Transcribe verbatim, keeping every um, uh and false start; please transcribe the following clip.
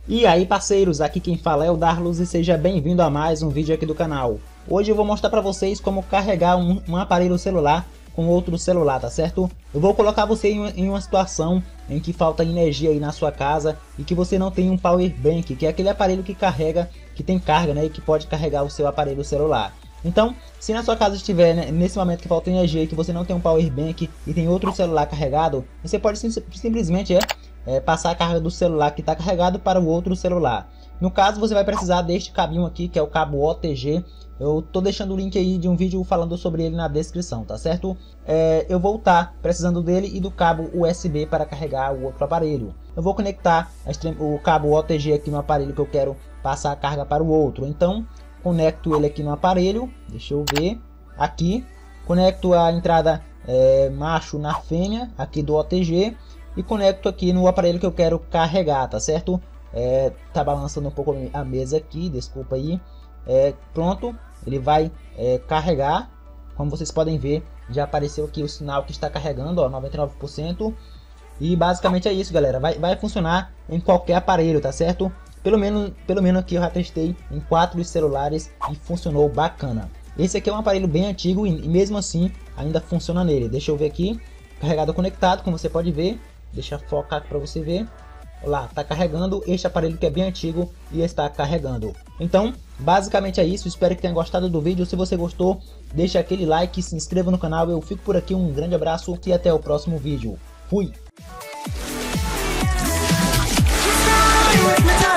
E aí parceiros, aqui quem fala é o Darlos e seja bem-vindo a mais um vídeo aqui do canal. Hoje eu vou mostrar para vocês como carregar um, um aparelho celular com outro celular, tá certo? Eu vou colocar você em, em uma situação em que falta energia aí na sua casa e que você não tem um power bank, que é aquele aparelho que carrega, que tem carga, né, e que pode carregar o seu aparelho celular. Então, se na sua casa estiver, né, nesse momento que falta energia e que você não tem um power bank e tem outro celular carregado, você pode sim, simplesmente é, é, passar a carga do celular que está carregado para o outro celular. No caso, você vai precisar deste cabinho aqui, que é o cabo O T G. Eu tô deixando o link aí de um vídeo falando sobre ele na descrição, tá certo? É, eu vou estar precisando dele e do cabo U S B para carregar o outro aparelho. Eu vou conectar o cabo O T G aqui no aparelho que eu quero passar a carga para o outro. Então, conecto ele aqui no aparelho, deixa eu ver, aqui, conecto a entrada é, macho na fêmea, aqui do O T G, e conecto aqui no aparelho que eu quero carregar, tá certo? É, tá balançando um pouco a mesa aqui, desculpa aí. É, pronto, ele vai é, carregar, como vocês podem ver, já apareceu aqui o sinal que está carregando, ó, noventa e nove por cento, e basicamente é isso, galera, vai, vai funcionar em qualquer aparelho, tá certo? Pelo menos, pelo menos aqui eu já testei em quatro celulares e funcionou bacana. Esse aqui é um aparelho bem antigo e, e mesmo assim ainda funciona nele. Deixa eu ver aqui, carregado conectado, como você pode ver. Deixa eu focar para você ver. Olha lá, tá carregando este aparelho que é bem antigo e está carregando. Então, basicamente é isso. Espero que tenha gostado do vídeo. Se você gostou, deixa aquele like, se inscreva no canal. Eu fico por aqui, um grande abraço e até o próximo vídeo. Fui!